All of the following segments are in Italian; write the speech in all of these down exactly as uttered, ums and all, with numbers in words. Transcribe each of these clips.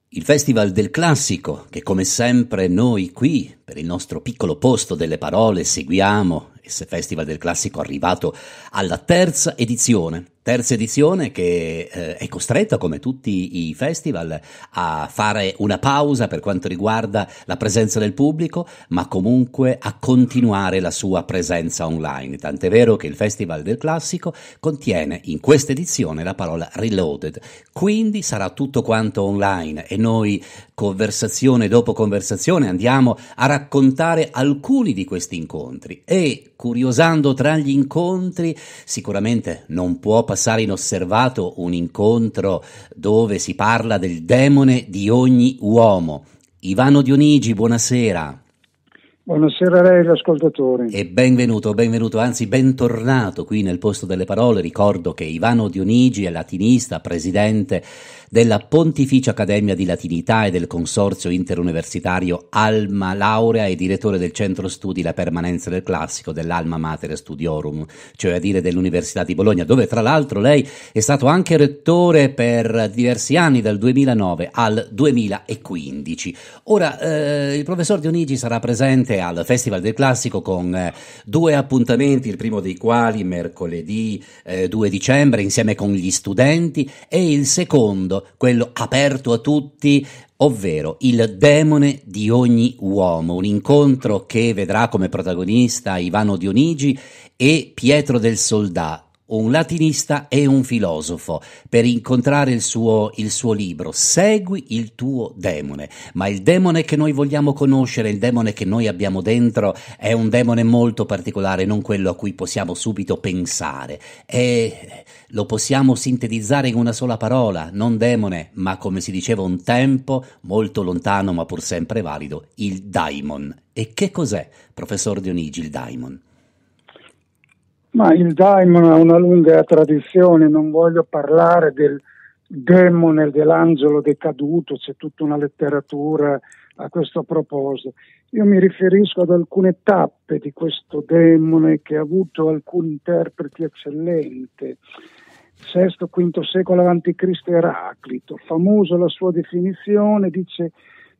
Il Festival del Classico, che come sempre noi qui, per il nostro piccolo posto delle parole, seguiamo, il Festival del Classico arrivato alla terza edizione. Terza edizione che eh, è costretta, come tutti i festival, a fare una pausa per quanto riguarda la presenza del pubblico, ma comunque a continuare la sua presenza online. Tant'è vero che il Festival del Classico contiene in questa edizione la parola reloaded, quindi sarà tutto quanto online e noi, conversazione dopo conversazione, andiamo a raccontare alcuni di questi incontri e, curiosando tra gli incontri, sicuramente non può passare inosservato un incontro dove si parla del demone di ogni uomo. Ivano Dionigi, buonasera. Buonasera a lei, l'ascoltatore. E benvenuto, benvenuto, anzi bentornato qui nel posto delle parole. Ricordo che Ivano Dionigi è latinista, presidente della Pontificia Accademia di Latinità e del Consorzio Interuniversitario Alma Laurea e direttore del Centro Studi La Permanenza del Classico dell'Alma Mater Studiorum, cioè a dire dell'Università di Bologna, dove tra l'altro lei è stato anche rettore per diversi anni, dal duemilanove al duemilaquindici. Ora, eh, il professor Dionigi sarà presente al Festival del Classico con eh, due appuntamenti, il primo dei quali mercoledì eh, due dicembre insieme con gli studenti e il secondo, quello aperto a tutti, ovvero il demone di ogni uomo, un incontro che vedrà come protagonista Ivano Dionigi e Pietro del Soldà, un latinista e un filosofo, per incontrare il suo, il suo libro Segui il tuo demone. Ma il demone che noi vogliamo conoscere, il demone che noi abbiamo dentro, è un demone molto particolare, non quello a cui possiamo subito pensare. E lo possiamo sintetizzare in una sola parola, non demone, ma come si diceva un tempo, molto lontano ma pur sempre valido, il daimon. E che cos'è, professor Dionigi, il daimon? Ma il daimon ha una lunga tradizione, non voglio parlare del demone, dell'angelo decaduto, c'è tutta una letteratura a questo proposito. Io mi riferisco ad alcune tappe di questo demone che ha avuto alcuni interpreti eccellenti. sesto quinto secolo avanti Cristo Eraclito, famosa la sua definizione, dice: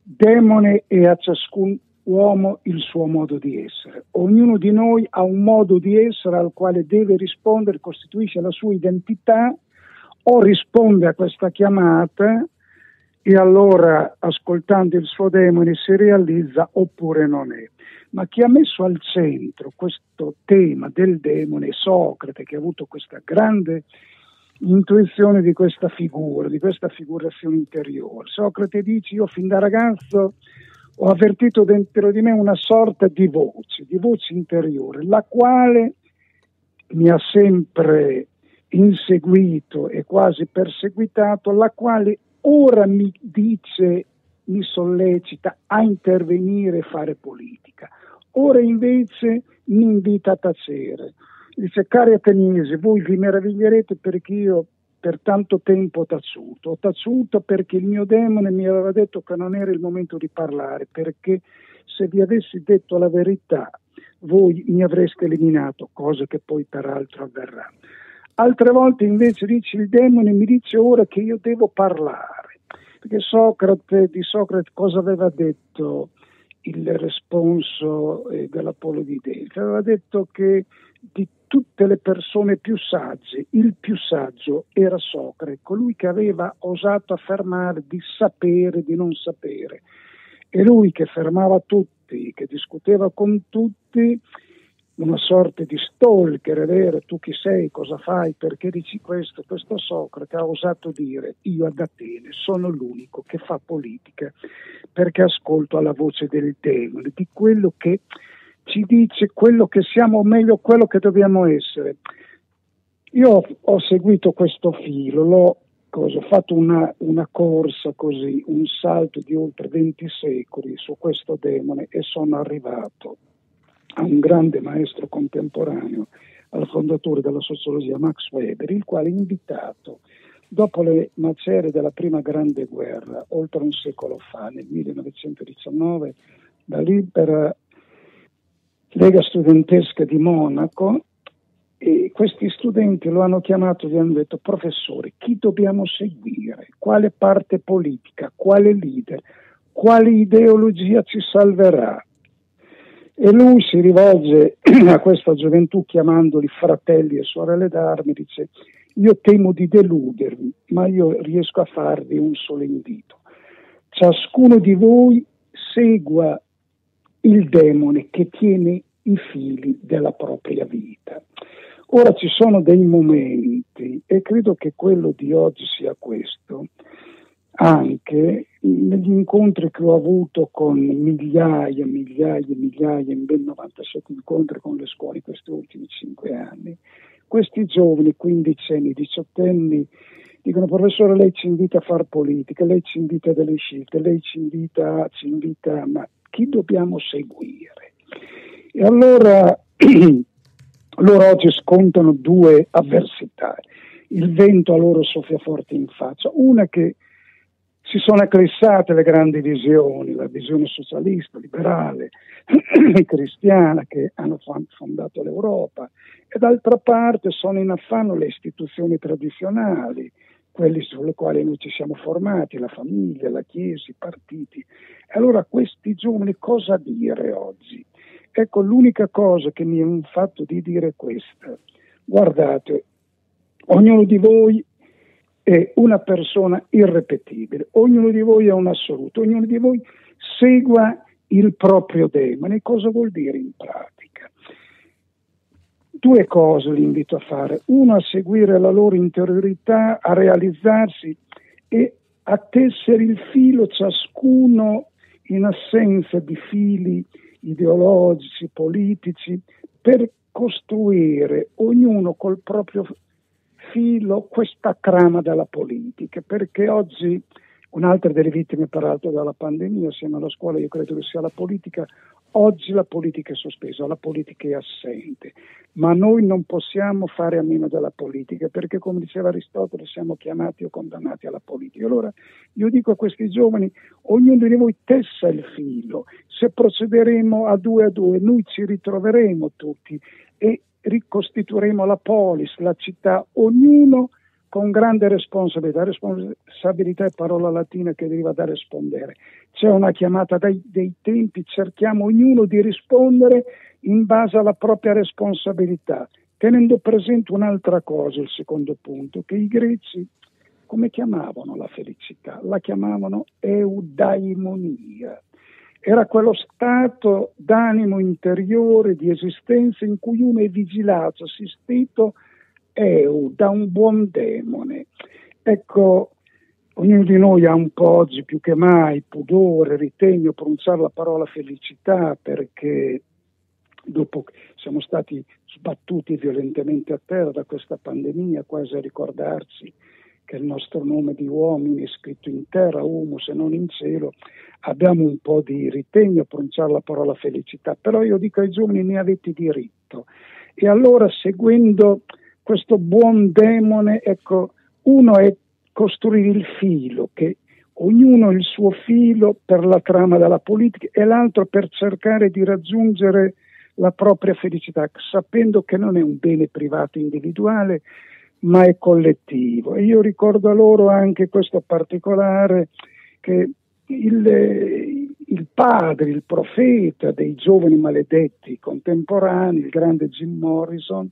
demone è a ciascun uomo il suo modo di essere. Ognuno di noi ha un modo di essere al quale deve rispondere, costituisce la sua identità, o risponde a questa chiamata e allora, ascoltando il suo demone, si realizza, oppure non è. Ma chi ha messo al centro questo tema del demone è Socrate, che ha avuto questa grande intuizione di questa figura, di questa figurazione interiore. Socrate dice: io fin da ragazzo ho avvertito dentro di me una sorta di voce, di voce interiore, la quale mi ha sempre inseguito e quasi perseguitato, la quale ora mi dice, mi sollecita a intervenire e fare politica. Ora invece mi invita a tacere. Dice: cari ateniesi, voi vi meraviglierete perché io per tanto tempo ho taciuto. Ho taciuto perché il mio demone mi aveva detto che non era il momento di parlare, perché se vi avessi detto la verità voi mi avreste eliminato, cosa che poi peraltro avverrà. Altre volte invece dice il demone mi dice ora che io devo parlare, perché Socrate, di Socrate cosa aveva detto il responso eh, dell'Apollo di Delfi? Aveva detto che di tutte le persone più sagge, il più saggio era Socrate, colui che aveva osato affermare di sapere, di non sapere. E lui che fermava tutti, che discuteva con tutti, una sorta di stalker, è vero, tu chi sei, cosa fai, perché dici questo? Questo Socrate ha osato dire: io ad Atene sono l'unico che fa politica, perché ascolto alla voce del demone, di quello che ci dice quello che siamo, o meglio quello che dobbiamo essere. Io ho, ho seguito questo filo, l'ho cosa, ho fatto una, una corsa così, un salto di oltre venti secoli su questo demone e sono arrivato a un grande maestro contemporaneo, al fondatore della sociologia Max Weber, il quale ha invitato, dopo le macerie della prima grande guerra, oltre un secolo fa, nel millenovecentodiciannove, da libera Lega Studentesca di Monaco, E questi studenti lo hanno chiamato e gli hanno detto: professore, chi dobbiamo seguire? Quale parte politica? Quale leader? Quale ideologia ci salverà? E lui si rivolge a questa gioventù chiamandoli fratelli e sorelle d'armi, dice: io temo di deludervi, ma io riesco a farvi un solo invito. Ciascuno di voi segua il demone che tiene i fili della propria vita. Ora ci sono dei momenti, e credo che quello di oggi sia questo, anche negli incontri che ho avuto con migliaia, migliaia, migliaia, in ben novantasette incontri con le scuole in questi ultimi cinque anni, questi giovani, quindicenni, diciottenni, dicono: professore, lei ci invita a fare politica, lei ci invita a delle scelte, lei ci invita, ci invita, ma chi dobbiamo seguire? E allora loro oggi scontano due avversità. Il vento a loro soffia forte in faccia. Una, che si sono eclissate le grandi visioni, la visione socialista, liberale, cristiana, che hanno fondato l'Europa, e d'altra parte sono in affanno le istituzioni tradizionali, quelli sulle quali noi ci siamo formati, la famiglia, la Chiesa, i partiti. E allora questi giovani cosa dire oggi? Ecco, l'unica cosa che mi è fatto di dire è questa: guardate, ognuno di voi è una persona irrepetibile, ognuno di voi è un assoluto, ognuno di voi segua il proprio demone. Cosa vuol dire in pratica? Due cose li invito a fare: uno, a seguire la loro interiorità, a realizzarsi e a tessere il filo ciascuno in assenza di fili ideologici, politici, per costruire ognuno col proprio filo questa trama della politica, perché oggi un'altra delle vittime peraltro della pandemia assieme alla scuola io credo che sia la politica. Oggi la politica è sospesa, la politica è assente, ma noi non possiamo fare a meno della politica, perché come diceva Aristotele siamo chiamati o condannati alla politica. Allora io dico a questi giovani: ognuno di voi tessa il filo, se procederemo a due a due noi ci ritroveremo tutti e ricostituiremo la polis, la città, ognuno con grande responsabilità. Responsabilità è parola latina che deriva da rispondere. C'è una chiamata dai, dei tempi, cerchiamo ognuno di rispondere in base alla propria responsabilità, tenendo presente un'altra cosa, il secondo punto, che i greci come chiamavano la felicità? La chiamavano eudaimonia. Era quello stato d'animo interiore, di esistenza, in cui uno è vigilato, assistito eu, da un buon demone. Ecco, ognuno di noi ha un po' oggi più che mai pudore, ritegno a pronunciare la parola felicità, perché dopo che siamo stati sbattuti violentemente a terra da questa pandemia, quasi a ricordarci che il nostro nome di uomini è scritto in terra, humus e non in cielo, abbiamo un po' di ritegno a pronunciare la parola felicità. Però io dico ai giovani: ne avete diritto. E allora, seguendo questo buon demone, ecco, uno è costruire il filo, che ognuno ha il suo filo per la trama della politica, e l'altro per cercare di raggiungere la propria felicità, sapendo che non è un bene privato individuale, ma è collettivo. E io ricordo a loro anche questo particolare, che il, il padre, il profeta dei giovani maledetti contemporanei, il grande Jim Morrison,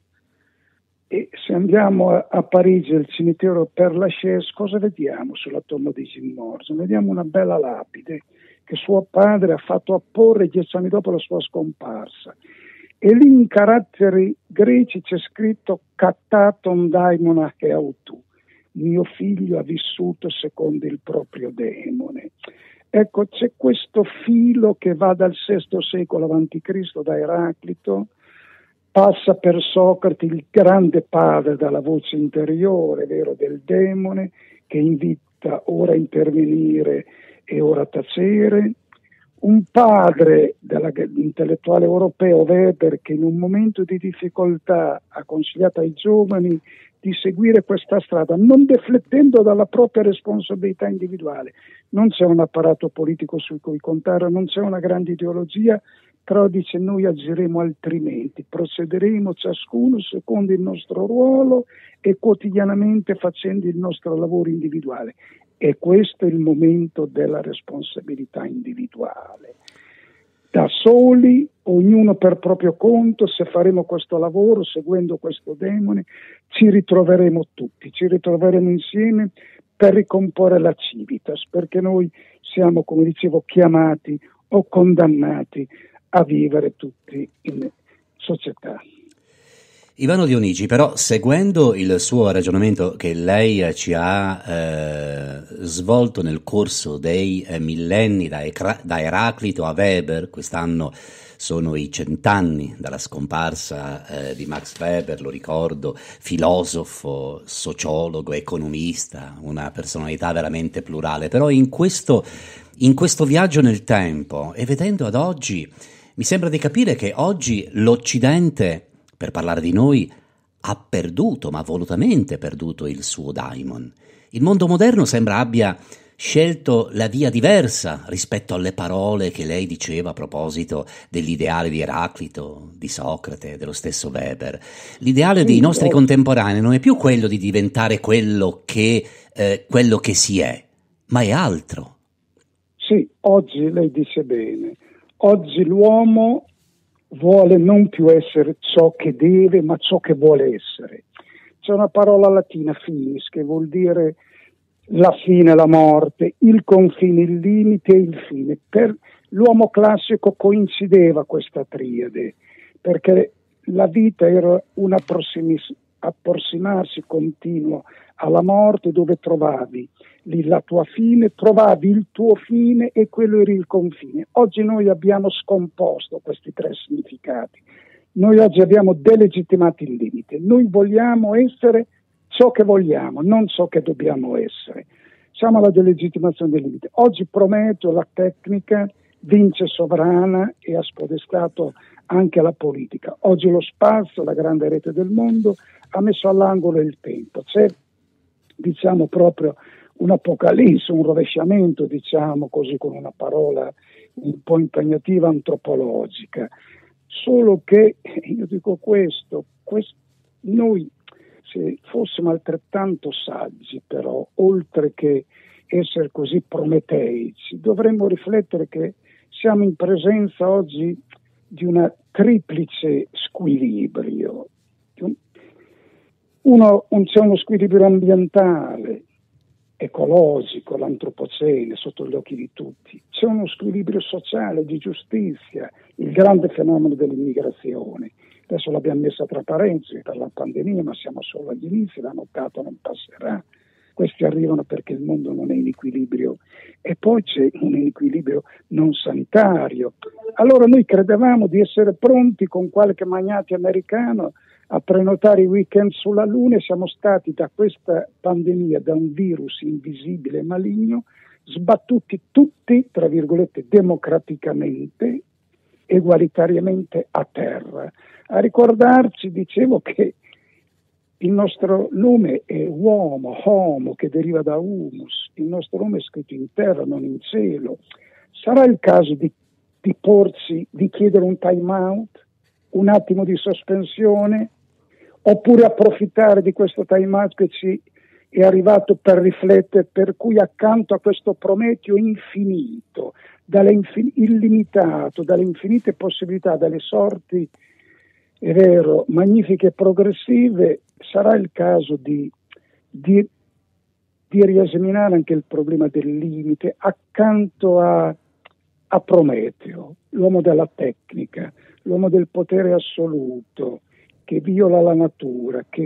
e se andiamo a, a Parigi al cimitero Père Lachaise, cosa vediamo sulla tomba di Jim Morrison? Vediamo una bella lapide che suo padre ha fatto apporre dieci anni dopo la sua scomparsa, e lì in caratteri greci c'è scritto "Kataton daimona heautu", mio figlio ha vissuto secondo il proprio demone. Ecco, c'è questo filo che va dal sesto secolo avanti Cristo, da Eraclito, passa per Socrate, il grande padre dalla voce interiore, vero, del demone, che invita ora a intervenire e ora a tacere. Un padre dell'intellettuale europeo, Weber, che in un momento di difficoltà ha consigliato ai giovani di seguire questa strada, non deflettendo dalla propria responsabilità individuale. Non c'è un apparato politico su cui contare, non c'è una grande ideologia, però dice noi agiremo altrimenti, procederemo ciascuno secondo il nostro ruolo e quotidianamente facendo il nostro lavoro individuale. E questo è il momento della responsabilità individuale. Da soli, ognuno per proprio conto, se faremo questo lavoro seguendo questo demone, ci ritroveremo tutti, ci ritroveremo insieme per ricomporre la civitas, perché noi siamo, come dicevo, chiamati o condannati a vivere tutti in società. Ivano Dionigi, però, seguendo il suo ragionamento che lei ci ha eh, svolto nel corso dei eh, millenni, da, Ecra- da Eraclito a Weber, quest'anno sono i cent'anni dalla scomparsa eh, di Max Weber, lo ricordo, filosofo, sociologo, economista, una personalità veramente plurale, però in questo, in questo viaggio nel tempo e vedendo ad oggi, mi sembra di capire che oggi l'Occidente, per parlare di noi, ha perduto, ma volutamente perduto il suo daimon. Il mondo moderno sembra abbia scelto la via diversa rispetto alle parole che lei diceva a proposito dell'ideale di Eraclito, di Socrate, dello stesso Weber. L'ideale dei nostri contemporanei non è più quello di diventare quello che, eh, quello che si è, ma è altro. Sì, oggi lei dice bene, oggi l'uomo vuole non più essere ciò che deve, ma ciò che vuole essere. C'è una parola latina, finis, che vuol dire la fine, la morte, il confine, il limite e il fine. Per l'uomo classico coincideva questa triade, perché la vita era un approssimis- approssimarsi continuo alla morte, dove trovavi lì la tua fine, trovavi il tuo fine e quello era il confine. Oggi noi abbiamo scomposto questi tre significati. Noi oggi abbiamo delegittimato il limite. Noi vogliamo essere ciò che vogliamo, non ciò che dobbiamo essere. Siamo alla delegittimazione del limite. Oggi Prometeo, la tecnica, vince sovrana e ha spodestato anche la politica. Oggi lo spazio, la grande rete del mondo, ha messo all'angolo il tempo. C'è, diciamo, proprio un'apocalisse, un rovesciamento, diciamo così, con una parola un po' impegnativa, antropologica. Solo che, io dico questo, questo noi se fossimo altrettanto saggi, però, oltre che essere così prometeici, dovremmo riflettere che siamo in presenza oggi di una triplice squilibrio. Uno, un, c'è uno squilibrio ambientale, ecologico, l'antropocene sotto gli occhi di tutti, c'è uno squilibrio sociale, di giustizia, il grande fenomeno dell'immigrazione. Adesso l'abbiamo messa tra parentesi per la pandemia, ma siamo solo agli inizi, la nottata non passerà. Questi arrivano perché il mondo non è in equilibrio e poi c'è un equilibrio non sanitario. Allora noi credevamo di essere pronti con qualche magnate americano a prenotare i weekend sulla Luna e siamo stati da questa pandemia, da un virus invisibile e maligno, sbattuti tutti, tra virgolette, democraticamente, egualitariamente a terra. A ricordarci, dicevo, che il nostro nome è uomo, homo, che deriva da humus, il nostro nome è scritto in terra, non in cielo. Sarà il caso di, di porsi, di chiedere un time out, un attimo di sospensione, oppure approfittare di questo time out che ci è arrivato per riflettere, per cui accanto a questo Prometeo infinito, dalle infin- illimitato, dalle infinite possibilità, dalle sorti, è vero, magnifiche e progressive, sarà il caso di, di, di riesaminare anche il problema del limite accanto a, a Prometeo, l'uomo della tecnica, l'uomo del potere assoluto, che viola la natura, che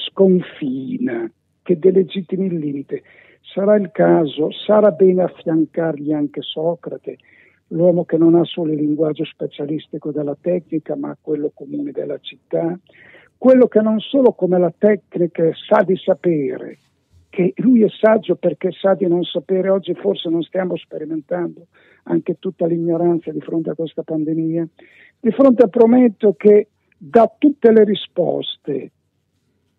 sconfina, che delegittima il limite. Sarà il caso, sarà bene affiancargli anche Socrate, l'uomo che non ha solo il linguaggio specialistico della tecnica, ma quello comune della città, quello che non solo come la tecnica sa di sapere, che lui è saggio perché sa di non sapere. Oggi forse non stiamo sperimentando anche tutta l'ignoranza di fronte a questa pandemia, di fronte a Prometeo che dà tutte le risposte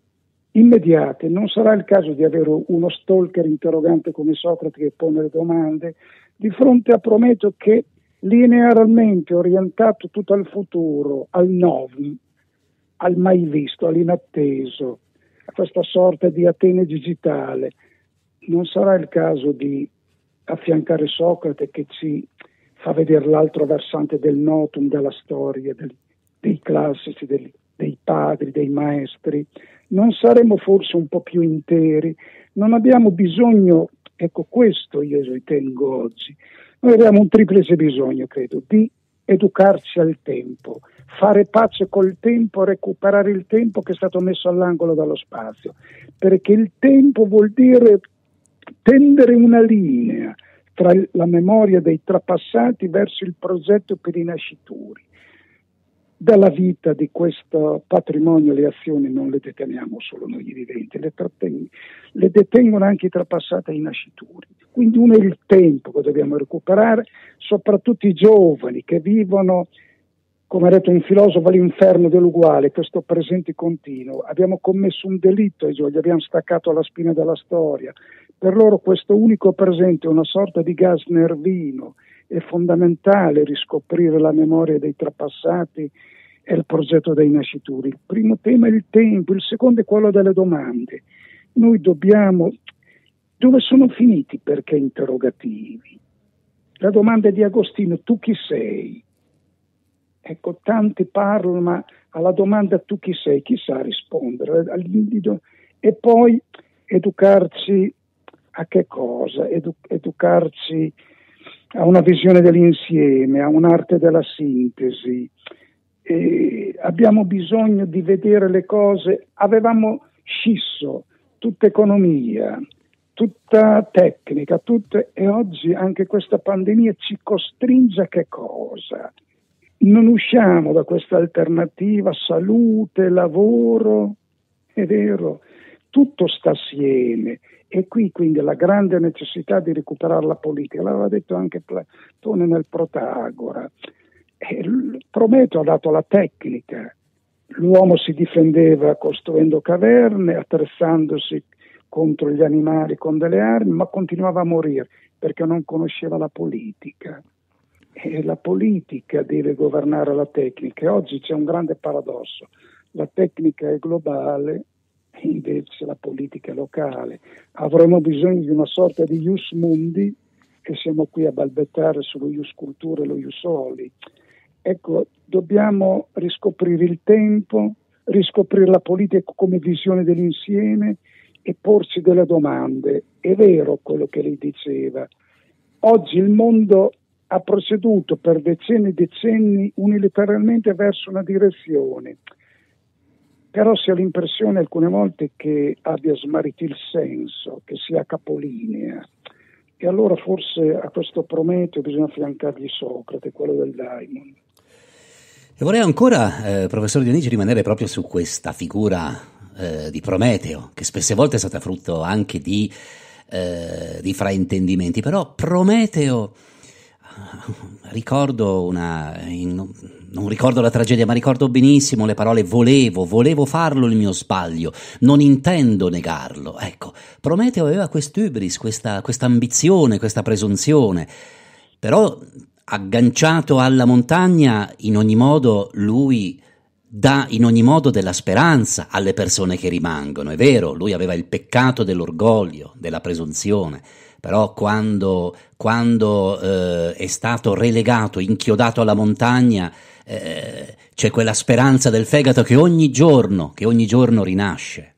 immediate. Non sarà il caso di avere uno stalker interrogante come Socrate che pone le domande di fronte a Prometeo che linearmente orientato tutto al futuro, al novum, al mai visto, all'inatteso, a questa sorta di Atene digitale. Non sarà il caso di affiancare Socrate che ci fa vedere l'altro versante del notum, della storia, del, dei classici, del, dei padri, dei maestri. Non saremo forse un po' più interi? Non abbiamo bisogno, ecco questo io ritengo oggi, noi abbiamo un triplice bisogno, credo, di educarci al tempo, fare pace col tempo, recuperare il tempo che è stato messo all'angolo dallo spazio, perché il tempo vuol dire tendere una linea tra la memoria dei trapassati verso il progetto per i nascituri. Dalla vita di questo patrimonio le azioni non le deteniamo solo noi viventi, le, le detengono anche i trapassati e i nascituri. Quindi uno è il tempo che dobbiamo recuperare, soprattutto i giovani che vivono, come ha detto un filosofo, l'inferno dell'uguale, questo presente continuo. Abbiamo commesso un delitto ai giovani, abbiamo staccato la spina della storia. Per loro questo unico presente è una sorta di gas nervino. È fondamentale riscoprire la memoria dei trapassati e il progetto dei nascituri. Il primo tema è il tempo, il secondo è quello delle domande. Noi dobbiamo... Dove sono finiti i perché interrogativi? La domanda di Agostino, tu chi sei? Ecco, tanti parlano, ma alla domanda tu chi sei, chi sa rispondere? E poi educarci a che cosa? Edu- educarci a una visione dell'insieme, a un'arte della sintesi. E abbiamo bisogno di vedere le cose. Avevamo scisso tutta economia, tutta tecnica, tutte, e oggi anche questa pandemia ci costringe a che cosa? Non usciamo da questa alternativa salute, lavoro, è vero, tutto sta assieme. E qui quindi la grande necessità di recuperare la politica, l'aveva detto anche Platone nel Protagora. E Prometeo ha dato la tecnica, l'uomo si difendeva costruendo caverne, attrezzandosi contro gli animali con delle armi, ma continuava a morire perché non conosceva la politica. E la politica deve governare la tecnica. E oggi c'è un grande paradosso, la tecnica è globale, invece la politica è locale. Avremo bisogno di una sorta di ius mundi e siamo qui a balbettare sullo ius cultura e lo ius soli. Ecco, dobbiamo riscoprire il tempo, riscoprire la politica come visione dell'insieme e porci delle domande. È vero quello che lei diceva. Oggi il mondo ha proceduto per decenni e decenni unilateralmente verso una direzione. Però si ha l'impressione alcune volte che abbia smarrito il senso, che sia capolinea. E allora forse a questo Prometeo bisogna affiancargli Socrate, quello del daimon. E vorrei ancora, eh, professor Dionigi, rimanere proprio su questa figura eh, di Prometeo, che spesse volte è stata frutto anche di, eh, di fraintendimenti. Però Prometeo, ricordo una... In, non ricordo la tragedia, ma ricordo benissimo le parole volevo, volevo farlo il mio sbaglio, non intendo negarlo. Ecco, Prometeo aveva quest'ubris, questa, questa ambizione, questa presunzione, però agganciato alla montagna, in ogni modo lui dà in ogni modo della speranza alle persone che rimangono. È vero, lui aveva il peccato dell'orgoglio, della presunzione, però quando, quando eh, è stato relegato, inchiodato alla montagna, eh, c'è quella speranza del fegato che ogni giorno, che ogni giorno rinasce.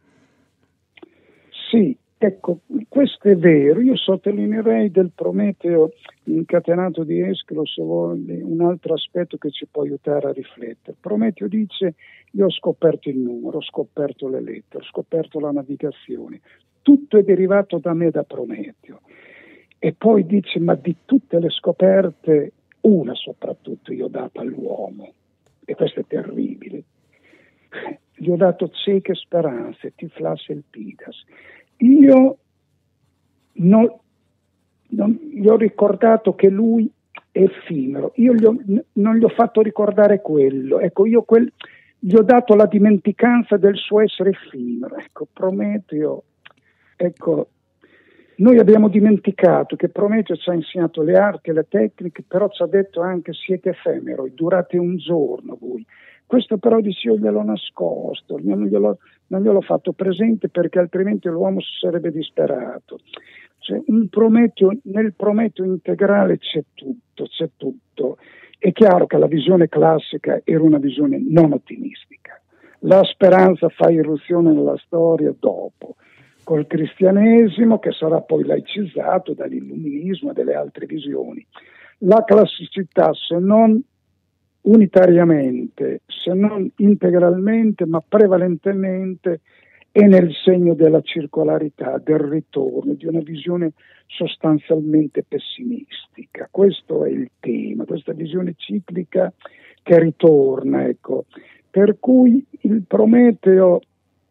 Sì, ecco, questo è vero. Io sottolineerei del Prometeo incatenato di Eschilo, se vuole, un altro aspetto che ci può aiutare a riflettere. Prometeo dice: io ho scoperto il numero, ho scoperto le lettere, ho scoperto la navigazione, tutto è derivato da me, da Prometeo. E poi dice: ma di tutte le scoperte, una soprattutto io ho dato all'uomo, e questo è terribile. Gli ho dato cieche speranze, tiflas elpidas. Io non, non gli ho ricordato che lui è effimero, io gli ho, non gli ho fatto ricordare quello. Ecco, io quel, gli ho dato la dimenticanza del suo essere effimero. Ecco, Prometeo, ecco, noi abbiamo dimenticato che Prometeo ci ha insegnato le arti e le tecniche, però ci ha detto anche siete effemero, durate un giorno voi. Questo però dice io gliel'ho nascosto, non gliel'ho, non gliel'ho fatto presente perché altrimenti l'uomo si sarebbe disperato. Cioè, un Prometeo, nel Prometeo integrale c'è tutto, c'è tutto. È chiaro che la visione classica era una visione non ottimistica. La speranza fa irruzione nella storia dopo, col cristianesimo che sarà poi laicizzato dall'illuminismo e dalle altre visioni. La classicità, se non unitariamente, se non integralmente, ma prevalentemente, è nel segno della circolarità, del ritorno, di una visione sostanzialmente pessimistica. Questo è il tema, questa visione ciclica che ritorna, ecco. Per cui il Prometeo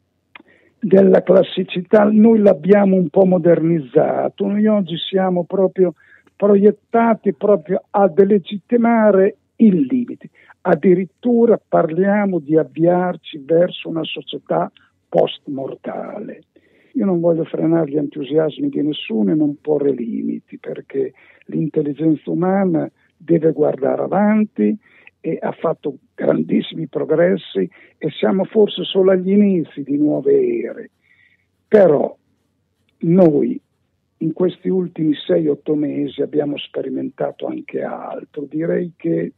della classicità noi l'abbiamo un po' modernizzato, noi oggi siamo proprio proiettati proprio a delegittimare il limite, addirittura parliamo di avviarci verso una società post-mortale. Io non voglio frenare gli entusiasmi di nessuno e non porre limiti, perché l'intelligenza umana deve guardare avanti e ha fatto grandissimi progressi e siamo forse solo agli inizi di nuove ere. Però noi in questi ultimi sei otto mesi abbiamo sperimentato anche altro. Direi che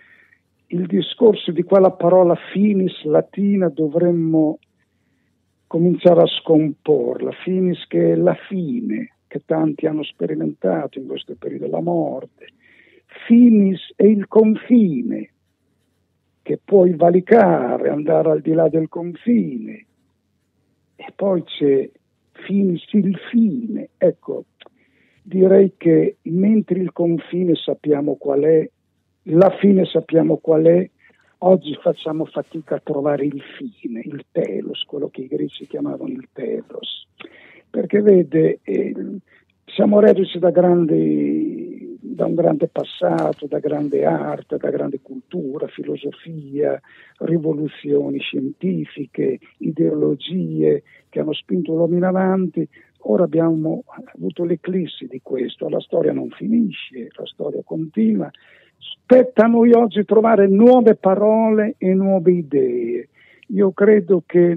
il discorso di quella parola finis latina dovremmo cominciare a scomporla. Finis, che è la fine che tanti hanno sperimentato in questo periodo, la morte. Finis è il confine che puoi valicare, andare al di là del confine, e poi c'è finis, il fine. Ecco, direi che mentre il confine sappiamo qual è, la fine sappiamo qual è, oggi facciamo fatica a trovare il fine, il telos, quello che i greci chiamavano il telos, perché vede, eh, siamo reduci da grandi, da un grande passato, da grande arte, da grande cultura, filosofia, rivoluzioni scientifiche, ideologie che hanno spinto l'uomo in avanti. Ora abbiamo avuto l'eclissi di questo, la storia non finisce, la storia continua. Spetta a noi oggi trovare nuove parole e nuove idee. Io credo che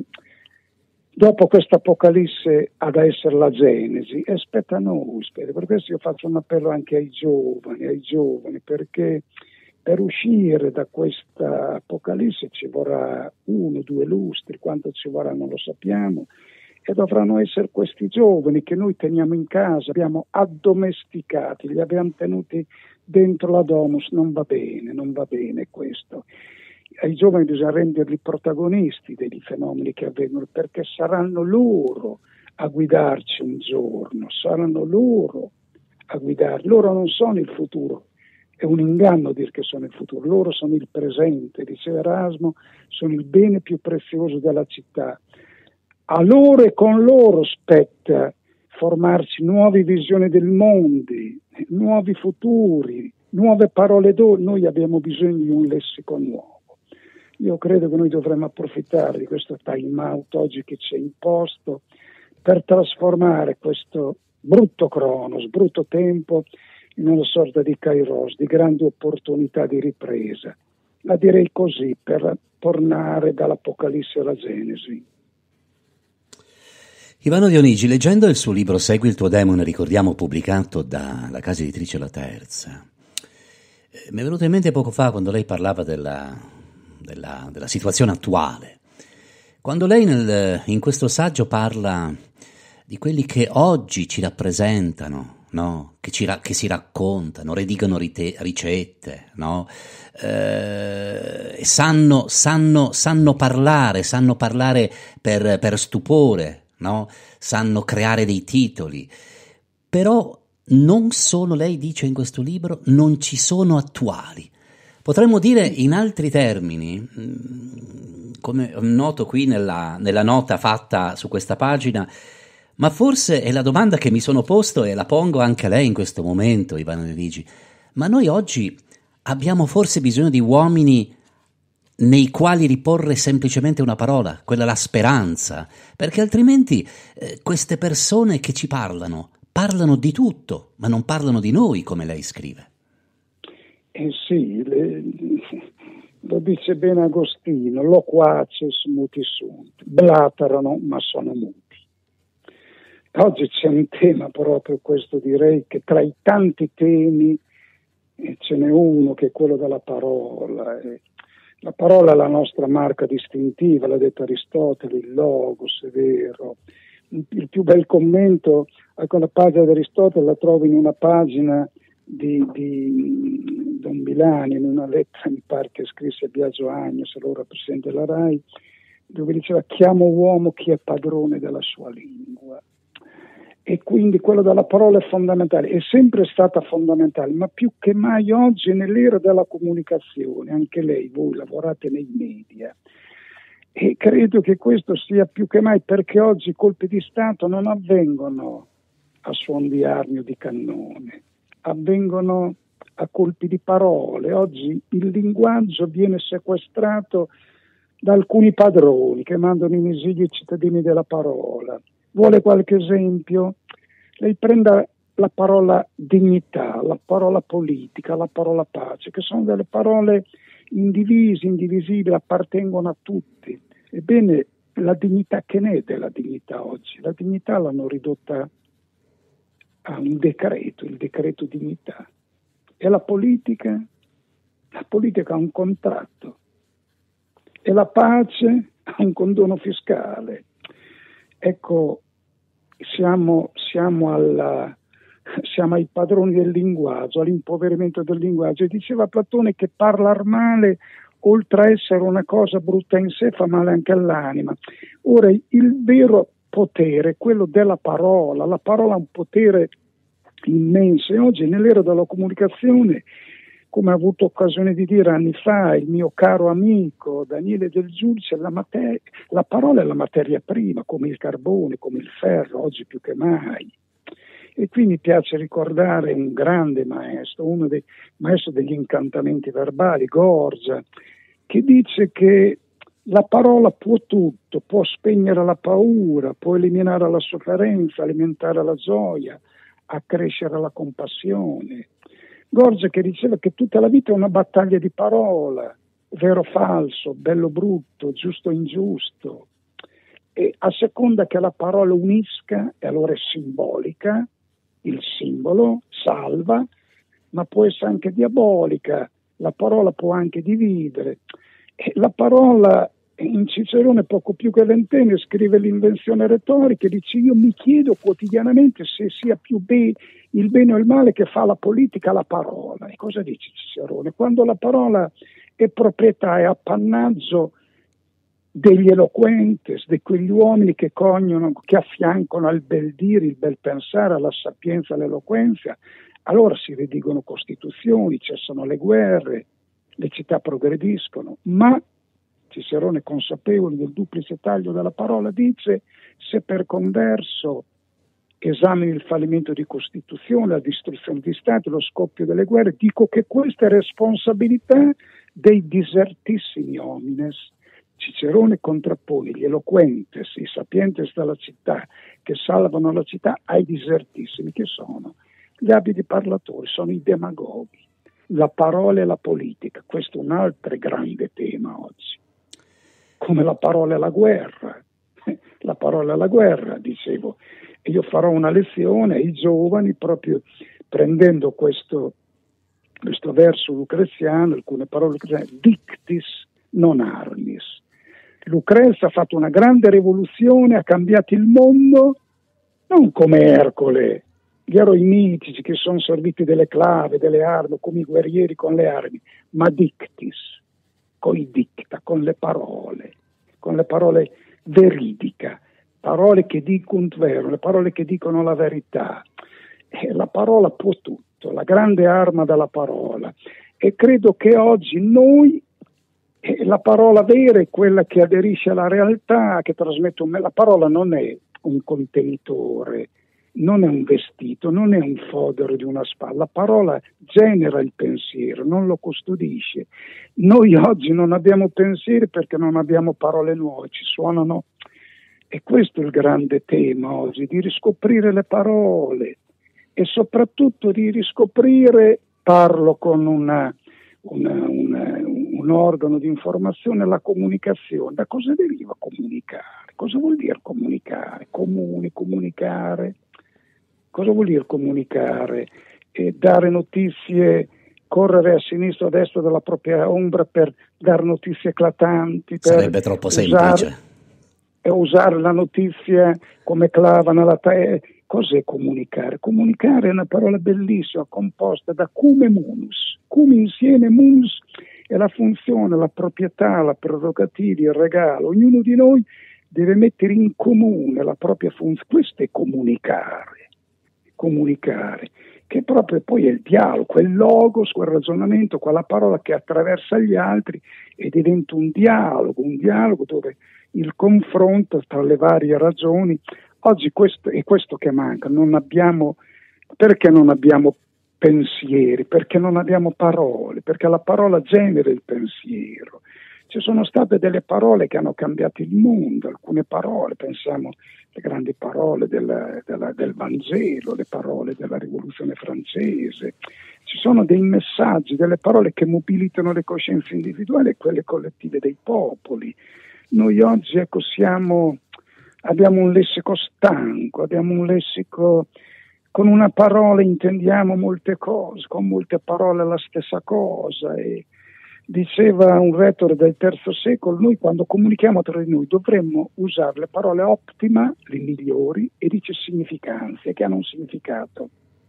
dopo questa Apocalisse ha da essere la Genesi, e spetta a noi, spetta. Per questo io faccio un appello anche ai giovani, ai giovani, perché per uscire da questa Apocalisse ci vorrà uno, due lustri, quanto ci vorrà non lo sappiamo, e dovranno essere questi giovani che noi teniamo in casa, abbiamo addomesticati, li abbiamo tenuti dentro la domus. Non va bene, non va bene questo. Ai giovani bisogna renderli protagonisti dei fenomeni che avvengono, perché saranno loro a guidarci un giorno, saranno loro a guidarci. Loro non sono il futuro, è un inganno dire che sono il futuro, loro sono il presente, diceva Erasmo, sono il bene più prezioso della città. A loro e con loro spetta formarci nuove visioni del mondo, nuovi futuri, nuove parole d'oro. Noi abbiamo bisogno di un lessico nuovo. Io credo che noi dovremmo approfittare di questo time out oggi che ci è imposto per trasformare questo brutto cronos, brutto tempo, in una sorta di kairos, di grande opportunità di ripresa. La direi così, per tornare dall'Apocalisse alla Genesi. Ivano Dionigi, leggendo il suo libro Segui il tuo demone, ricordiamo pubblicato dalla casa editrice La Terza, eh, mi è venuto in mente poco fa quando lei parlava della, della, della situazione attuale, quando lei nel, in questo saggio parla di quelli che oggi ci rappresentano, no? che, ci, che si raccontano, redigono rite, ricette, no? eh, sanno, sanno, sanno parlare, sanno parlare per, per stupore, no? Sanno creare dei titoli, però non sono, lei dice in questo libro, non ci sono attuali. Potremmo dire in altri termini, come noto qui nella, nella nota fatta su questa pagina, ma forse è la domanda che mi sono posto e la pongo anche a lei in questo momento, Ivano Dionigi, ma noi oggi abbiamo forse bisogno di uomini nei quali riporre semplicemente una parola, quella la speranza, perché altrimenti eh, queste persone che ci parlano, parlano di tutto, ma non parlano di noi, come lei scrive. Eh sì, le, lo dice bene Agostino, loquaces muti sunt, blaterano ma sono muti. Oggi c'è un tema proprio questo, direi che tra i tanti temi eh, ce n'è uno che è quello della parola. Eh, la parola è la nostra marca distintiva, l'ha detto Aristotele, il logos, è vero. Il più bel commento a quella pagina di Aristotele la trovo in una pagina di, di Don Milani, in una lettera mi pare che scrisse a Biagio Agnes, allora presidente della RAI, dove diceva: chiamo uomo chi è padrone della sua lingua. E quindi quello della parola è fondamentale, è sempre stata fondamentale, ma più che mai oggi nell'era della comunicazione, anche lei, voi lavorate nei media, e credo che questo sia più che mai, perché oggi i colpi di Stato non avvengono a suon di armi o di cannone, avvengono a colpi di parole. Oggi il linguaggio viene sequestrato da alcuni padroni che mandano in esilio i cittadini della parola. Vuole qualche esempio? Lei prenda la parola dignità, la parola politica, la parola pace, che sono delle parole indivisi, indivisibili, appartengono a tutti. Ebbene, la dignità, che ne è della dignità oggi? La dignità l'hanno ridotta a un decreto, il decreto dignità. E la politica? La politica ha un contratto. E la pace ha un condono fiscale. Ecco, siamo, siamo, alla, siamo ai padroni del linguaggio, all'impoverimento del linguaggio. E diceva Platone che parlar male, oltre a essere una cosa brutta in sé, fa male anche all'anima. Ora, il vero potere è quello della parola. La parola ha un potere immenso e oggi nell'era della comunicazione, come ha avuto occasione di dire anni fa il mio caro amico Daniele Del Giudice, la, mater- la parola è la materia prima, come il carbone, come il ferro, oggi più che mai. E qui mi piace ricordare un grande maestro, uno dei maestri degli incantamenti verbali, Gorgia, che dice che la parola può tutto, può spegnere la paura, può eliminare la sofferenza, alimentare la gioia, accrescere la compassione. Gorgia che diceva che tutta la vita è una battaglia di parola, vero o falso, bello o brutto, giusto o ingiusto, e a seconda che la parola unisca, e allora è simbolica, il simbolo salva, ma può essere anche diabolica, la parola può anche dividere. E la parola, in Cicerone poco più che ventenne scrive l'invenzione retorica e dice: io mi chiedo quotidianamente se sia più be- il bene o il male che fa la politica la parola. E cosa dice Cicerone? Quando la parola è proprietà e appannaggio degli eloquentes, di quegli uomini che coniano, che affiancano al bel dire, il bel pensare, alla sapienza, all'eloquenza, allora si redigono costituzioni, cessano le guerre, le città progrediscono. Ma Cicerone, consapevole del duplice taglio della parola, dice: se per converso esamini il fallimento di Costituzione, la distruzione di Stati, lo scoppio delle guerre, dico che questa è responsabilità dei disertissimi homines. Cicerone contrappone gli eloquentes, i sapientes della città, che salvano la città, ai disertissimi, che sono gli abili parlatori, sono i demagoghi. La parola e la politica, questo è un altro grande tema oggi. Come la parola e la guerra. La parola e la guerra, dicevo. E io farò una lezione ai giovani proprio prendendo questo, questo verso lucreziano, alcune parole lucreziane, dictis non armis. Lucrezia ha fatto una grande rivoluzione, ha cambiato il mondo, non come Ercole, gli eroi mitici che sono serviti delle clave, delle armi, come i guerrieri con le armi, ma dictis, con i dicta, con le parole, con le parole veridica, parole che dicono vero, le parole che dicono la verità. E la parola può tutto, la grande arma della parola. E credo che oggi noi, la parola vera è quella che aderisce alla realtà, che trasmette un... La parola non è un contenitore non è un vestito, non è un fodero di una spalla, la parola genera il pensiero, non lo custodisce. Noi oggi non abbiamo pensieri perché non abbiamo parole nuove, ci suonano, e questo è il grande tema oggi, di riscoprire le parole e soprattutto di riscoprire, parlo con una, una, una, un organo di informazione, la comunicazione. Da cosa deriva comunicare? Cosa vuol dire comunicare? Comune, comunicare. Cosa vuol dire comunicare? E dare notizie, correre a sinistra e a destra della propria ombra per dare notizie eclatanti. Per Sarebbe troppo usare, semplice. E usare la notizia come clava nella testa. Cos'è comunicare? Comunicare è una parola bellissima, composta da cum e munus. Cum insieme, munus è la funzione, la proprietà, la prerogativa, il regalo. Ognuno di noi deve mettere in comune la propria funzione. Questo è comunicare. Comunicare, che proprio poi è il dialogo, quel logos, quel ragionamento, quella parola che attraversa gli altri e diventa un dialogo, un dialogo dove il confronto tra le varie ragioni. Oggi questo è questo che manca, non abbiamo, perché non abbiamo pensieri, perché non abbiamo parole, perché la parola genera il pensiero. Ci sono state delle parole che hanno cambiato il mondo, alcune parole, pensiamo alle grandi parole del, della, del Vangelo, le parole della Rivoluzione francese. Ci sono dei messaggi, delle parole che mobilitano le coscienze individuali e quelle collettive dei popoli. Noi oggi, ecco, siamo, abbiamo un lessico stanco, abbiamo un lessico, con una parola intendiamo molte cose, con molte parole la stessa cosa. E diceva un retore del terzo secolo, noi quando comunichiamo tra di noi dovremmo usare le parole optima, le migliori, e dice significanze, che hanno un significato.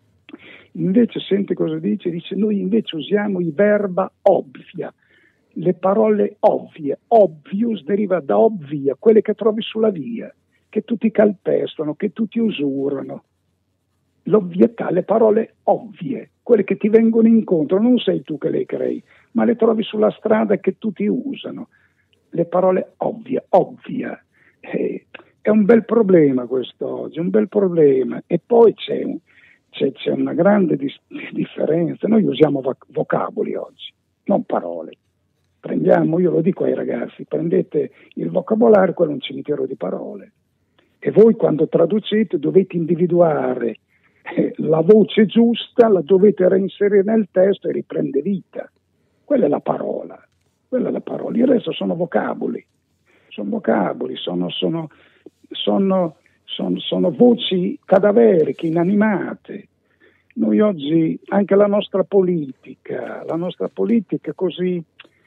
Invece, senti cosa dice? Dice, noi invece usiamo i verba ovvia, le parole ovvie. Obvious deriva da ovvia, quelle che trovi sulla via, che tutti calpestano, che tutti usurano. L'ovvietà, le parole ovvie, quelle che ti vengono incontro, non sei tu che le crei, ma le trovi sulla strada che tutti usano. Le parole ovvie, ovvia. Eh, è un bel problema questo oggi, un bel problema. E poi c'è, un, c'è, c'è una grande dis- differenza. Noi usiamo voc- vocaboli oggi, non parole. Prendiamo, io lo dico ai ragazzi, prendete il vocabolario, quello è un cimitero di parole. E voi quando traducete dovete individuare la voce giusta, la dovete reinserire nel testo e riprende vita. Quella è la parola, quella è la parola. Il resto sono vocaboli, sono vocaboli, sono, sono, sono, sono, sono voci cadaveriche, inanimate. Noi oggi, anche la nostra politica, la nostra politica è così,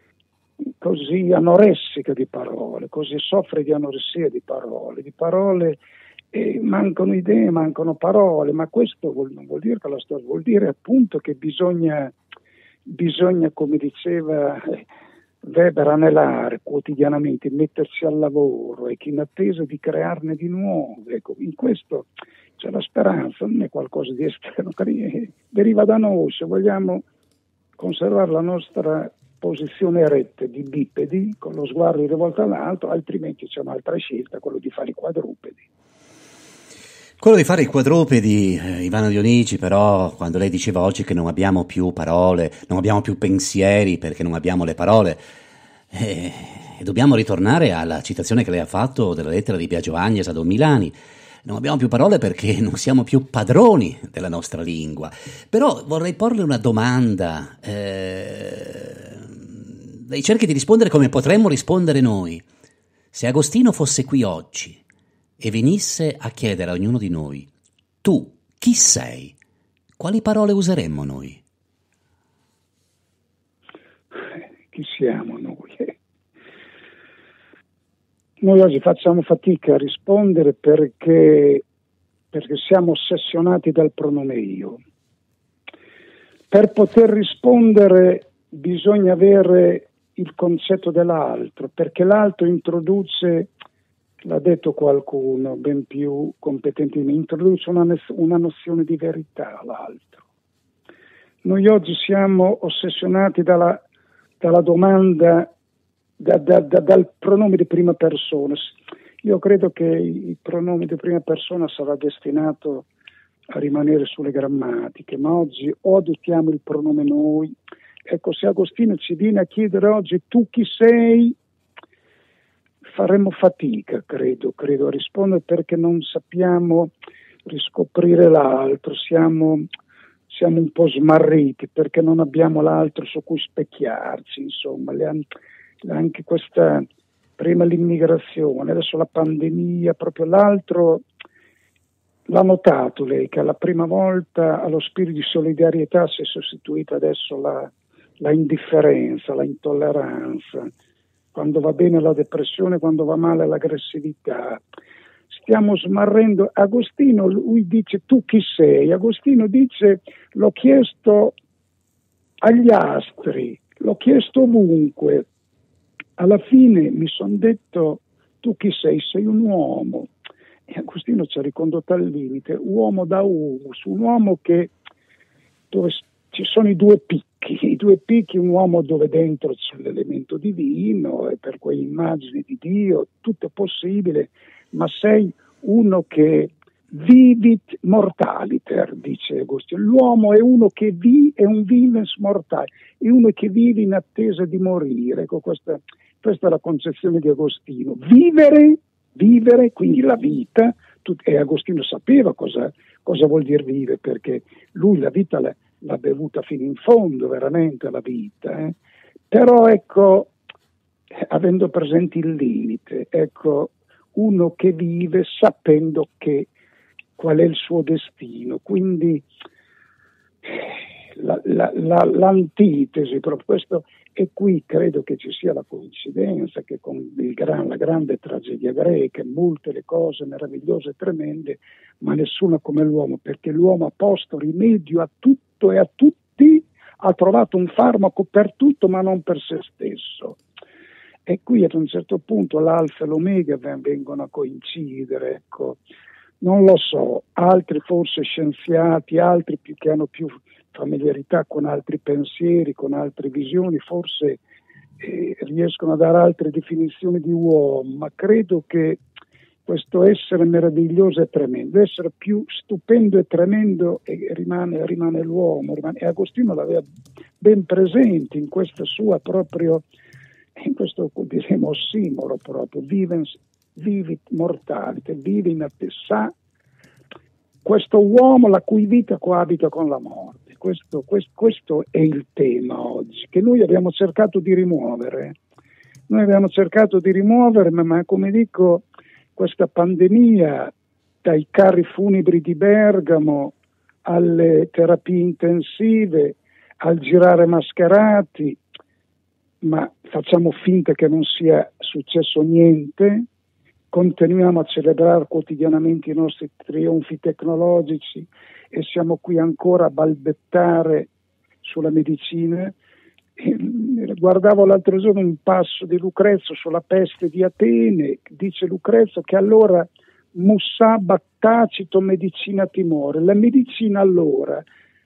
così anoressica di parole, così soffre di anoressia di parole, di parole. E mancano idee, mancano parole, ma questo vuol, non vuol dire che la storia, vuol dire appunto che bisogna, bisogna come diceva Weber, anelare quotidianamente, mettersi al lavoro e che in attesa di crearne di nuove. Ecco, in questo c'è la speranza, non è qualcosa di esterno, deriva da noi. Se vogliamo conservare la nostra posizione eretta di bipedi, con lo sguardo rivolto all'alto, altrimenti c'è un'altra scelta, quello di fare i quadrupedi. Quello di fare i quadrupedi, eh, Ivano Dionigi, però quando lei diceva oggi che non abbiamo più parole, non abbiamo più pensieri perché non abbiamo le parole, eh, dobbiamo ritornare alla citazione che lei ha fatto della lettera di Biagio Agnes a Don Milani. Non abbiamo più parole perché non siamo più padroni della nostra lingua. Però vorrei porle una domanda. Eh, lei cerchi di rispondere come potremmo rispondere noi. Se Agostino fosse qui oggi e venisse a chiedere a ognuno di noi, tu chi sei? Quali parole useremmo noi? Chi siamo noi? Noi oggi facciamo fatica a rispondere perché, perché siamo ossessionati dal pronome io. Per poter rispondere bisogna avere il concetto dell'altro, perché l'altro introduce, l'ha detto qualcuno ben più competente di me, introduce una, una nozione di verità all'altro. Noi oggi siamo ossessionati dalla, dalla domanda, da, da, da, dal pronome di prima persona. Io credo che il pronome di prima persona sarà destinato a rimanere sulle grammatiche, ma oggi o adottiamo il pronome noi. Ecco, se Agostino ci viene a chiedere oggi tu chi sei, faremo fatica, credo, credo a rispondere, perché non sappiamo riscoprire l'altro, siamo, siamo un po' smarriti perché non abbiamo l'altro su cui specchiarci, insomma, le, anche questa, prima l'immigrazione, adesso la pandemia, proprio l'altro. L'ha notato lei che alla prima volta allo spirito di solidarietà si è sostituita adesso la, la indifferenza, la intolleranza, quando va bene la depressione, quando va male l'aggressività. Stiamo smarrendo. Agostino, lui dice tu chi sei? Agostino dice l'ho chiesto agli astri, l'ho chiesto ovunque. Alla fine mi sono detto tu chi sei? Sei un uomo. E Agostino ci ha ricondotto al limite, uomo da humus, un uomo che dove ci sono i due picchi, i due picchi, un uomo dove dentro c'è l'elemento divino e per quelle immagini di Dio, tutto è possibile, ma sei uno che vivit mortaliter, dice Agostino. L'uomo è uno che vive, è un vivens mortale, è uno che vive in attesa di morire. Ecco, questa, questa è la concezione di Agostino. Vivere Vivere, quindi la vita, tut- e Agostino sapeva cosa, cosa vuol dire vivere, perché lui la vita l'ha, l'ha bevuta fino in fondo, veramente la vita. Eh. Però ecco, avendo presente il limite, ecco, uno che vive sapendo che qual è il suo destino, quindi la, la, la, l'antitesi, proprio questo. E qui credo che ci sia la coincidenza che con il gran, la grande tragedia greca, molte le cose meravigliose e tremende, ma nessuna come l'uomo, perché l'uomo ha posto rimedio a tutto e a tutti, ha trovato un farmaco per tutto ma non per se stesso. E qui ad un certo punto l'alfa e l'omega vengono a coincidere, ecco. Non lo so, altri forse scienziati, altri più, che hanno più familiarità con altri pensieri, con altre visioni, forse eh, riescono a dare altre definizioni di uomo, ma credo che questo essere meraviglioso e tremendo, essere più stupendo e tremendo e rimane, rimane l'uomo, rimane, e Agostino l'aveva ben presente in questa sua proprio, in questo diremo ossimoro proprio, vivens, vivit mortalite, vive in attesa, questo uomo la cui vita coabita con la morte. Questo, questo, questo è il tema oggi, che noi abbiamo cercato di rimuovere. Noi abbiamo cercato di rimuovere, ma, ma come dico, questa pandemia, dai carri funebri di Bergamo alle terapie intensive, al girare mascherati, ma facciamo finta che non sia successo niente, continuiamo a celebrare quotidianamente i nostri trionfi tecnologici e siamo qui ancora a balbettare sulla medicina. E guardavo l'altro giorno un passo di Lucrezio sulla peste di Atene, dice Lucrezio che allora mussabat tacito medicina timore, la medicina allora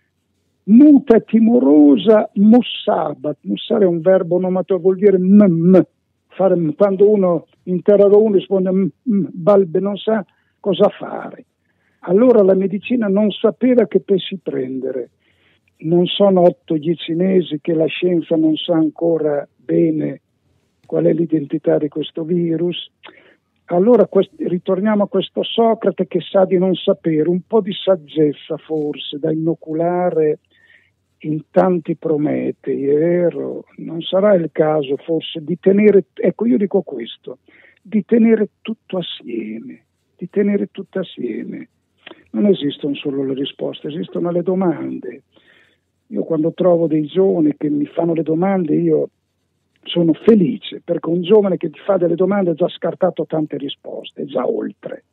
muta timorosa mussabat, mussare è un verbo onomatopeico, vuol dire mm, fare, quando uno interroga uno risponde mm, mm, balbe, non sa cosa fare. Allora la medicina non sapeva che pesci prendere. Non sono otto dieci mesi che la scienza non sa ancora bene qual è l'identità di questo virus. Allora quest- ritorniamo a questo Socrate che sa di non sapere, un po' di saggezza forse da inoculare in tanti Prometei, è vero? Non sarà il caso forse di tenere, ecco io dico questo, di tenere tutto assieme, di tenere tutto assieme. Non esistono solo le risposte, esistono le domande. Io quando trovo dei giovani che mi fanno le domande, io sono felice, perché un giovane che ti fa delle domande ha già scartato tante risposte, è già oltre.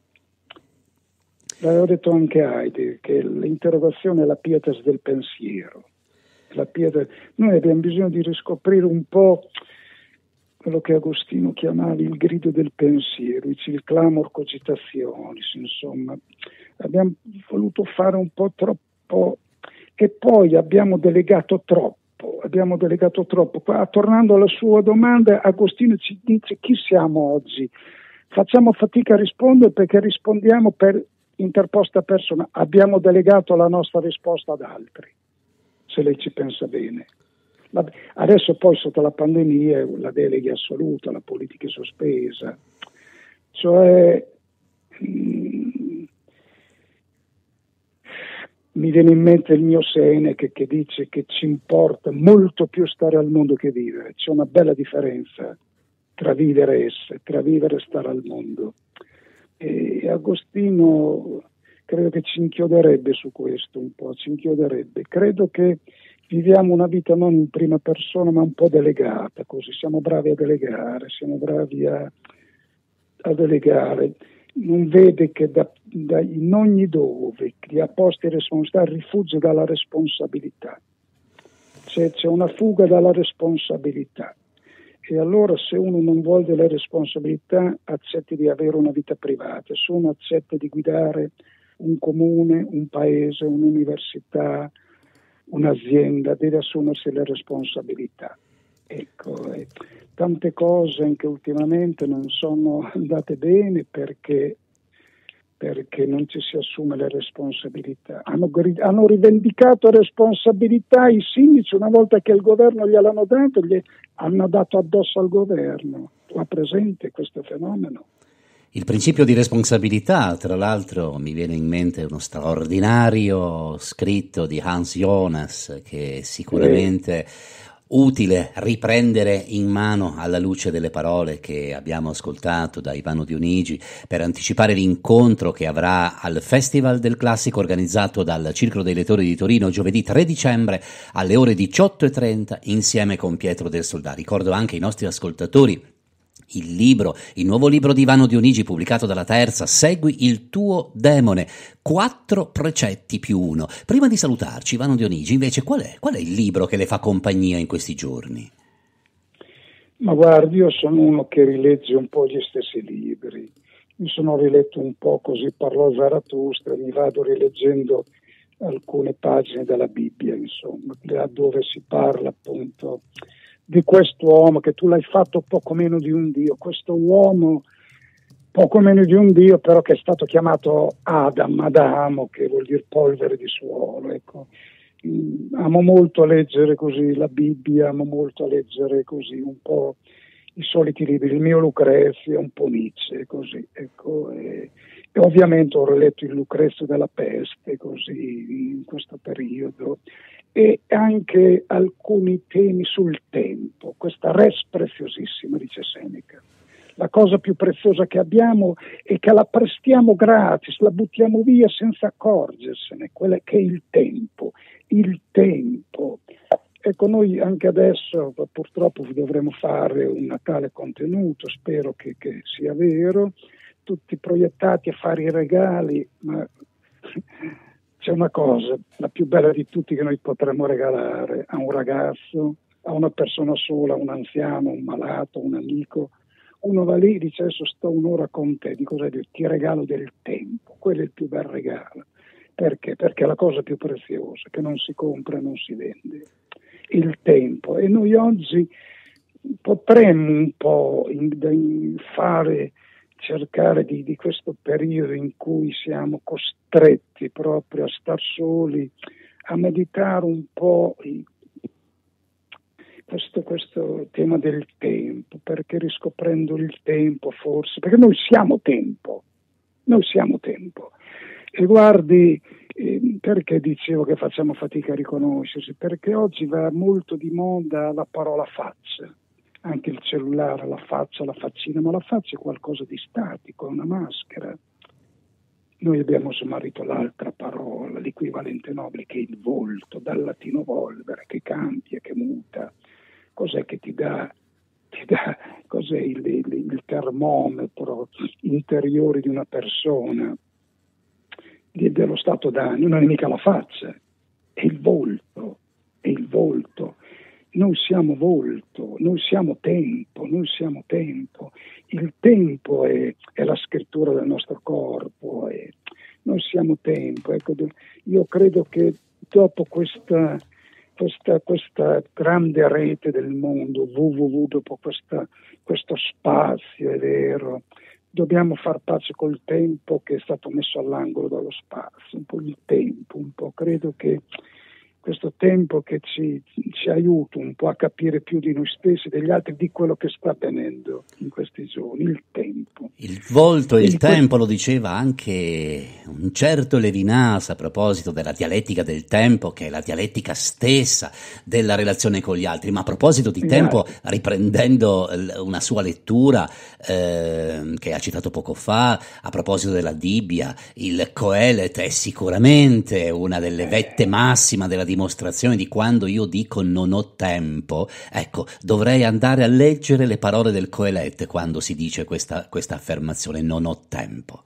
L'avevo detto anche a Heidi, che l'interrogazione è la pietas del pensiero. La pietas... Noi abbiamo bisogno di riscoprire un po' quello che Agostino chiamava il grido del pensiero, il clamor cogitationis, insomma. Abbiamo voluto fare un po' troppo... E poi abbiamo delegato troppo, abbiamo delegato troppo. Qua, tornando alla sua domanda, Agostino ci dice chi siamo oggi. Facciamo fatica a rispondere perché rispondiamo per interposta persona, abbiamo delegato la nostra risposta ad altri, se lei ci pensa bene. Adesso poi sotto la pandemia la delega è assoluta, la politica è sospesa, cioè mh, mi viene in mente il mio Seneca che dice che ci importa molto più stare al mondo che vivere. C'è una bella differenza tra vivere e tra vivere e stare al mondo. E Agostino credo che ci inchioderebbe su questo un po', ci inchioderebbe. Credo che viviamo una vita non in prima persona ma un po' delegata, così siamo bravi a delegare, siamo bravi a, a delegare. Non vede che da, da, in ogni dove chi ha posti di responsabilità rifugge dalla responsabilità, c'è, c'è una fuga dalla responsabilità. E allora se uno non vuole delle responsabilità accetti di avere una vita privata, se uno accetta di guidare un comune, un paese, un'università, un'azienda, deve assumersi le responsabilità. Ecco, eh, tante cose anche ultimamente non sono andate bene perché, perché non ci si assume le responsabilità. Hanno, hanno rivendicato responsabilità i sindaci una volta che il governo gliel'hanno dato, gli hanno dato addosso al governo. Tu ha presente questo fenomeno? Il principio di responsabilità, tra l'altro, mi viene in mente uno straordinario scritto di Hans Jonas che sicuramente... Eh. Utile riprendere in mano alla luce delle parole che abbiamo ascoltato da Ivano Dionigi per anticipare l'incontro che avrà al Festival del Classico organizzato dal Circolo dei Lettori di Torino giovedì tre dicembre alle ore diciotto e trenta insieme con Pietro del Soldà. Ricordo anche ai nostri ascoltatori il libro, il nuovo libro di Ivano Dionigi pubblicato dalla Terza, Segui il tuo demone, quattro precetti più uno. Prima di salutarci, Ivano Dionigi, invece, qual è, qual è il libro che le fa compagnia in questi giorni? Ma guardi, io sono uno che rilegge un po' gli stessi libri. Mi sono riletto un po' Così parlò Zarathustra, mi vado rileggendo alcune pagine della Bibbia, insomma, dove si parla appunto di quest'uomo che tu l'hai fatto poco meno di un dio, questo uomo poco meno di un dio però che è stato chiamato Adam, Adamo, che vuol dire polvere di suolo, ecco. Amo molto leggere così la Bibbia, amo molto leggere così un po' i soliti libri, il mio Lucrezia, un po' Nietzsche, così, ecco, e, e ovviamente ho riletto il Lucrezio della peste, così, in questo periodo, e anche alcuni temi sul tempo, questa res preziosissima, dice Seneca. La cosa più preziosa che abbiamo è che la prestiamo gratis, la buttiamo via senza accorgersene, quella che è il tempo, il tempo. Ecco, noi anche adesso purtroppo dovremo fare un Natale contenuto, spero che, che sia vero, tutti proiettati a fare i regali, ma c'è una cosa, la più bella di tutti che noi potremmo regalare a un ragazzo, a una persona sola, a un anziano, un malato, un amico. Uno va lì e dice adesso sto un'ora con te, di cosa dico? Ti regalo del tempo, quello è il più bel regalo. Perché? Perché è la cosa più preziosa, che non si compra e non si vende, il tempo. E noi oggi potremmo un po' in, in fare... cercare di, di questo periodo in cui siamo costretti proprio a star soli, a meditare un po' i, questo, questo tema del tempo, perché riscoprendo il tempo forse, perché noi siamo tempo, noi siamo tempo. E guardi, eh, perché dicevo che facciamo fatica a riconoscersi? Perché oggi va molto di moda la parola faccia. Anche il cellulare, la faccia, la faccina, ma la faccia è qualcosa di statico, è una maschera. Noi abbiamo smarrito l'altra parola, l'equivalente nobile, che è il volto, dal latino volvere, che cambia, che muta. Cos'è che ti dà, ti dà cos'è il, il, il termometro interiore di una persona, dello stato d'animo? Non è mica la faccia, è il volto, è il volto. Noi siamo volto, noi siamo tempo, noi siamo tempo. Il tempo è, è la scrittura del nostro corpo, è, noi siamo tempo. Ecco, io credo che dopo questa, questa, questa grande rete del mondo, www, dopo questa, questo spazio, è vero, dobbiamo far pace col tempo che è stato messo all'angolo dallo spazio, un po' il tempo, un po', credo che questo tempo che ci, ci aiuta un po' a capire più di noi stessi, degli altri, di quello che sta avvenendo in questi giorni, il tempo. Il volto e il, il tempo lo diceva anche un certo Levinas a proposito della dialettica del tempo, che è la dialettica stessa della relazione con gli altri. Ma a proposito di tempo, riprendendo una sua lettura eh, che ha citato poco fa, a proposito della Bibbia, il Coelet è sicuramente una delle vette massima della dimostrazione di quando io dico non ho tempo. Ecco, dovrei andare a leggere le parole del Coelet quando si dice questa, questa affermazione, non ho tempo.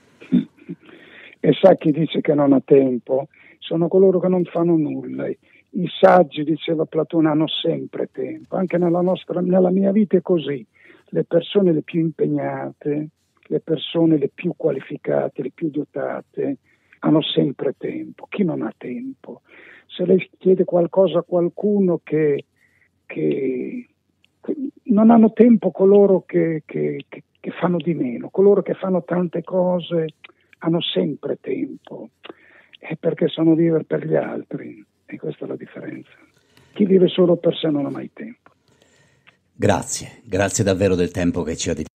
E sa chi dice che non ha tempo? Sono coloro che non fanno nulla. I saggi, diceva Platone, hanno sempre tempo. Anche nella nostra, nella mia vita è così. Le persone le più impegnate, le persone le più qualificate, le più dotate, hanno sempre tempo. Chi non ha tempo? Se lei chiede qualcosa a qualcuno che, che, che non hanno tempo, coloro che, che, che, che fanno di meno, coloro che fanno tante cose hanno sempre tempo, è perché sanno vivere per gli altri, e questa è la differenza. Chi vive solo per sé non ha mai tempo. Grazie, grazie davvero del tempo che ci ha dedicato.